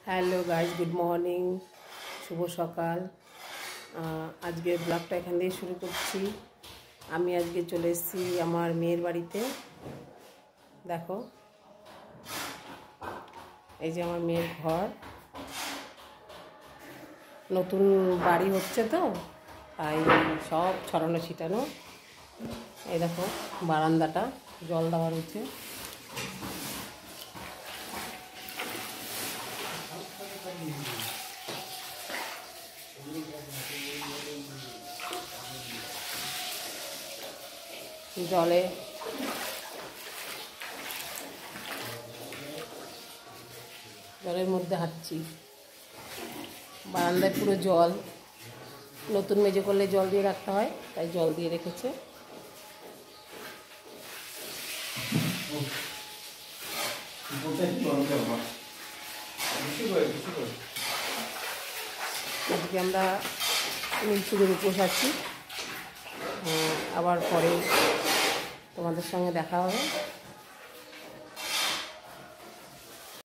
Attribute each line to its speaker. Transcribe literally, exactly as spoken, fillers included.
Speaker 1: Hello guys, good morning, শুভ সকাল। আজকে ব্লগটা এখান থেকে শুরু করছি। আমি আজকে চলে এসেছি আমার মেয়ের বাড়িতে। দেখো, এই যে আমার মেয়ের ঘর। নতুন বাড়ি হচ্ছে তো, তাই সব ছড়ানো ছিটানো। এই দেখো বারান্দাটা জল দেওয়া রয়েছে। জলে জলের মধ্যে হাঁটছি। বারান্দায় পুরো জল। নতুন মেজে করলে জল দিয়ে রাখতে হয়, তাই জল দিয়ে রেখেছে। আজকে আমরা নীলপুজোর উপোস আছি। আবার পরে তোমাদের সঙ্গে দেখা হবে।